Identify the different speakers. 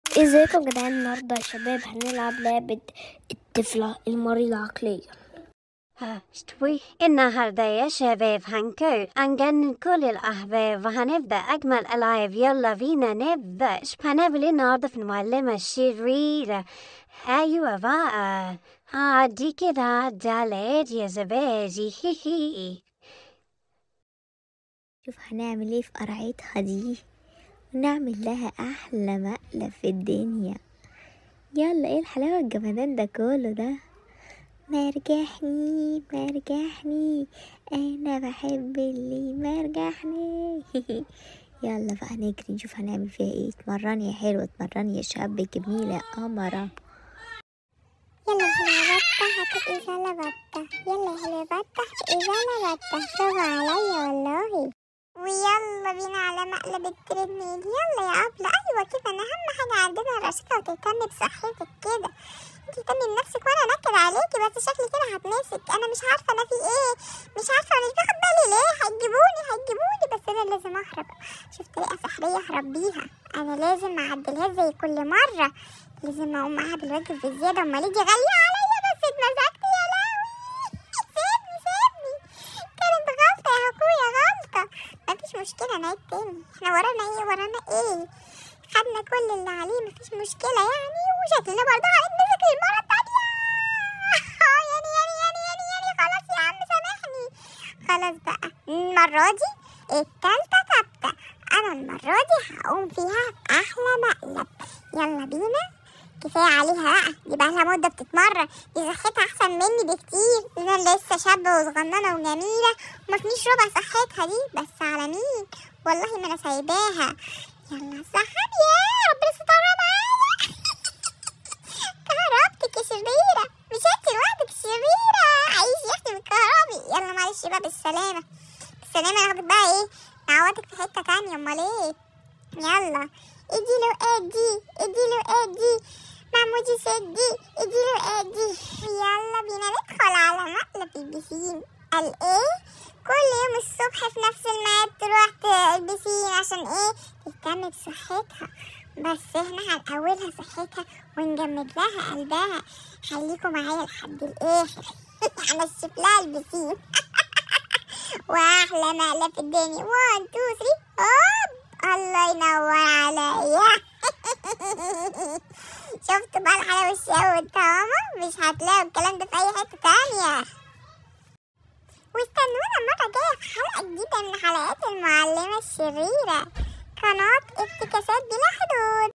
Speaker 1: ازيكم يا جدعان؟ النهارده يا شباب هنلعب لعبة الطفلة المريضة عقليا.
Speaker 2: اشتوي النهاردة يا شباب هنجنن كل الأحباب وهنبدأ أجمل ألعاب. يلا بينا نبدأ. ايش هنعمل ايه النهاردة في المعلمة الشريرة؟ أيوة بقى دي كده دالت يا زبادي. هي
Speaker 1: شوف هنعمل ايه في قرعتها دي، ونعمل لها احلى مقلب في الدنيا. يلا، ايه الحلاوة الجمدان ده كله ده؟ مرجحني مرجحني، انا بحب اللي مرجحني. يلا بقى نجري نشوف هنعمل فيها ايه. اتمرني يا حلوة، اتمرني يا شاب جميلة يا قمرة.
Speaker 3: يلا يا حلوة بطة هتبقي زلة بطة، يلا يا حلوة بطة هتبقي زلة بطة، برافو عليا والله. ويلا بينا على مقلب التريد ميل. يلا يا أبلة، أيوة كده، أنا أهم حاجة عندنا رشاقة وتهتمي بصحتك كده. انتي اهتمي بنفسك وأنا أنكد عليكي، بس شكلي كده هتنسك. أنا مش عارفة أنا في إيه، مش عارفة، أنا مش باخد بالي ليه. هيجيبوني بس أنا لازم أهرب. شفت طريقة سحرية أهرب بيها. أنا لازم معدلهاش زي كل مرة، لازم اقوم معاها بالواجب بزياده. امال يجي غاليه عليا، بس اتمسكت يا لهوي. سيبني كانت غلطه يا اخويا، غلطه. مفيش مشكله، نعيد تاني. احنا ورانا ايه خدنا كل اللي عليه، مفيش مشكله يعني. وشكلنا برضه هنتمسك المره التانيه. يعني خلاص يا عم سامحني. خلاص بقى المره دي التالتة ثابته. انا المره دي هقوم فيها احلى مقلب. يلا بينا، كفايه عليها بقى، دي بقالها مده بتتمرن، دي صحتها احسن مني بكتير. انا لسه شابه وصغننه وجميله ومفيش ربع صحتها دي، بس على مين؟ والله ما انا سايباها. يلا سحب يا رب استرها معايا. كهربتك يا شريره، مش انت لوحدك شريره، عايش يا اختي بالكهربي. يلا معلش بقى، بالسلامه ناخدك بقى ايه، نعوضك في حته تانيه. امال ايه؟ يلا ادي محمودي سدي، ادي. يلا بينا ندخل على مقلب البسين. قال ايه؟ كل يوم الصبح في نفس الميعاد تروح البسين. عشان ايه؟ تهتم بصحتها. بس احنا هنقولها صحتها ونجمد لها قلبها. خليكم معايا لحد الاخر. هنشف لها البسين. واحلى مقلب في الدنيا. 1 2 3 هوب. الله ينور عليا. شفتوا بقى الحلاوة والشقاوة والطعامة؟ مش هتلاقوا الكلام ده في أي حتة تانية. واستنونا المرة الجاية في حلقة جديدة من حلقات المعلمة الشريرة، قناة افتكاسات بلا حدود.